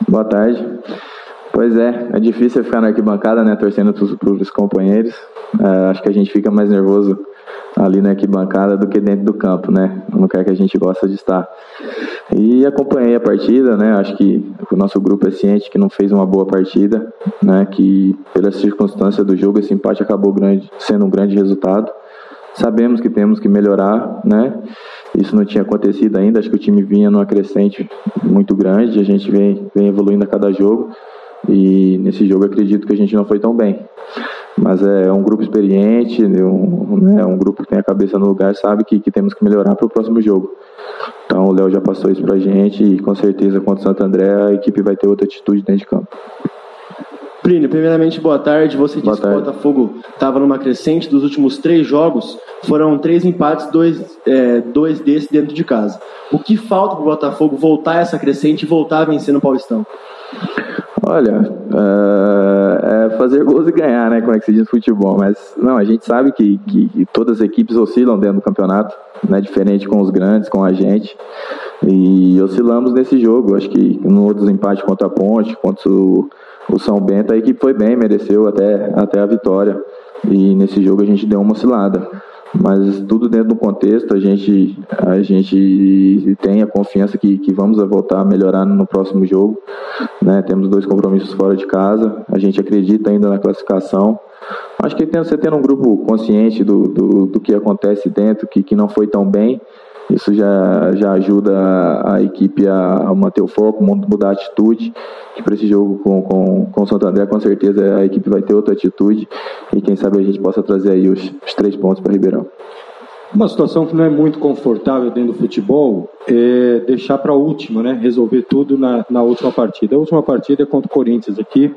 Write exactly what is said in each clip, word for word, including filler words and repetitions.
Boa tarde. Pois é, é difícil ficar na arquibancada, né, torcendo para os companheiros. É, acho que a gente fica mais nervoso ali na arquibancada do que dentro do campo, né, no lugar que a gente gosta de estar. E acompanhei a partida, né, acho que o nosso grupo é ciente que não fez uma boa partida, né, que pelas circunstâncias do jogo esse empate acabou grande, sendo um grande resultado. Sabemos que temos que melhorar, né? Isso não tinha acontecido ainda, acho que o time vinha numa crescente muito grande, a gente vem, vem evoluindo a cada jogo e nesse jogo acredito que a gente não foi tão bem. Mas é um grupo experiente, um, né, um grupo que tem a cabeça no lugar, sabe que, que temos que melhorar para o próximo jogo. Então o Léo já passou isso para a gente e com certeza contra o Santo André a equipe vai ter outra atitude dentro de campo. Plínio, primeiramente, boa tarde. Você boa disse tarde. que o Botafogo estava numa crescente dos últimos três jogos. Foram três empates, dois, é, dois desses dentro de casa. O que falta para o Botafogo voltar essa crescente e voltar a vencer no Paulistão? Olha, uh, é fazer gols e ganhar, né? Como é que se diz no futebol. Mas, não, a gente sabe que, que, que todas as equipes oscilam dentro do campeonato, né? Diferente com os grandes, com a gente. E oscilamos nesse jogo. Acho que no outro empate contra a Ponte, contra o O São Bento, a equipe foi bem, mereceu até, até a vitória. E nesse jogo a gente deu uma oscilada. Mas tudo dentro do contexto, a gente, a gente tem a confiança que, que vamos voltar a melhorar no próximo jogo. Né? Temos dois compromissos fora de casa, a gente acredita ainda na classificação. Acho que você tendo um grupo consciente do, do, do que acontece dentro, que, que não foi tão bem, isso já, já ajuda a, a equipe a, a manter o foco, mudar a atitude. Que para esse jogo com, com, com o Santo André, com certeza a equipe vai ter outra atitude. E quem sabe a gente possa trazer aí os, os três pontos para Ribeirão. Uma situação que não é muito confortável dentro do futebol é deixar para a última, né? Resolver tudo na, na última partida. A última partida é contra o Corinthians aqui.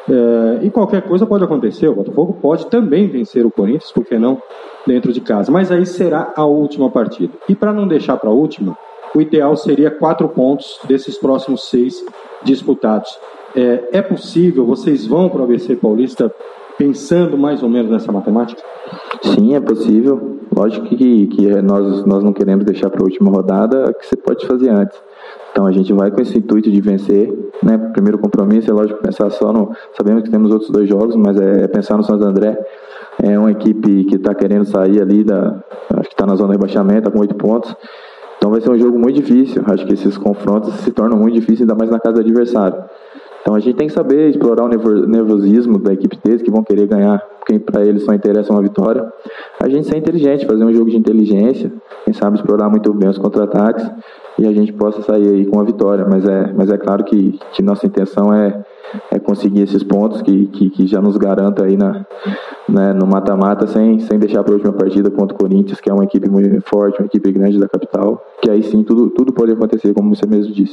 É, e qualquer coisa pode acontecer. O Botafogo pode também vencer o Corinthians, por que não, dentro de casa. Mas aí será a última partida. E para não deixar para a última, o ideal seria quatro pontos desses próximos seis disputados. É, é possível? Vocês vão para o A B C Paulista pensando mais ou menos nessa matemática? Sim, é possível. Lógico que, que nós, nós não queremos deixar para a última rodada, que você pode fazer antes. Então a gente vai com esse intuito de vencer, né? Primeiro compromisso é lógico pensar só no... Sabemos que temos outros dois jogos, mas é pensar no Santo André. É uma equipe que está querendo sair ali, da, acho que está na zona de rebaixamento, tá com oito pontos. Então vai ser um jogo muito difícil. Acho que esses confrontos se tornam muito difíceis, ainda mais na casa do adversário. Então a gente tem que saber explorar o nervosismo da equipe deles, que vão querer ganhar, porque para eles só interessa uma vitória. A gente ser inteligente, fazer um jogo de inteligência, quem sabe explorar muito bem os contra-ataques e a gente possa sair aí com a vitória. Mas é, mas é claro que, que nossa intenção é, é conseguir esses pontos que, que, que já nos garanta aí na, né, no mata-mata, sem, sem deixar para a última partida contra o Corinthians, que é uma equipe muito forte, uma equipe grande da capital, que aí sim tudo, tudo pode acontecer, como você mesmo disse.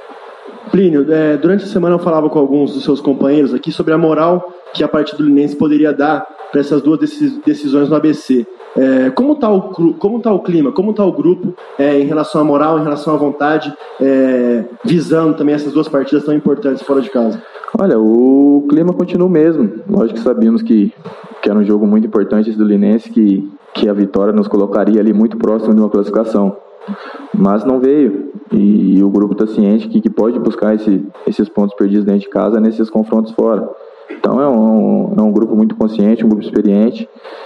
Plínio, é, durante a semana eu falava com alguns dos seus companheiros aqui sobre a moral que a partida do Linense poderia dar para essas duas decisões no A B C. É, como está o, como tá o clima, como está o grupo é, em relação à moral, em relação à vontade, é, visando também essas duas partidas tão importantes fora de casa? Olha, o clima continua o mesmo. Lógico que sabíamos que, que era um jogo muito importante esse do Linense, que, que a vitória nos colocaria ali muito próximo de uma classificação. Mas não veio, e o grupo está ciente que, que pode buscar esse, esses pontos perdidos dentro de casa nesses confrontos fora. Então é um, é um grupo muito consciente, um grupo experiente,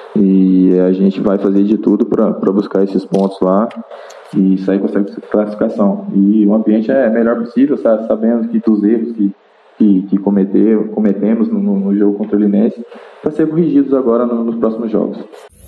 e a gente vai fazer de tudo para buscar esses pontos lá e sair com essa classificação. E o ambiente é o melhor possível, sabe? Sabendo que dos erros que, que, que cometeu, cometemos no, no jogo contra o Linense, para ser corrigidos agora no, nos próximos jogos.